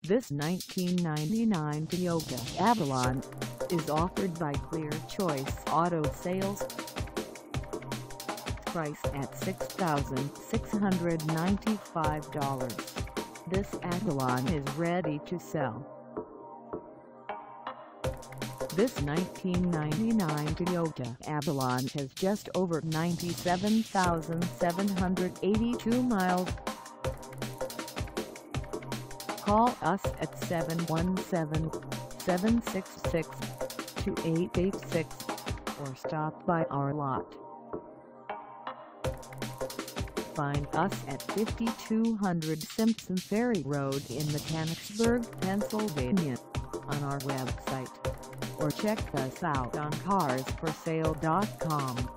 This 1999 Toyota Avalon is offered by Clear Choice Auto Sales. Priced at $6,695. This Avalon is ready to sell. This 1999 Toyota Avalon has just over 97,782 miles. Call us at 717-766-2886 or stop by our lot. Find us at 5200 Simpson Ferry Road in Mechanicsburg, Pennsylvania, on our website, or check us out on carsforsale.com.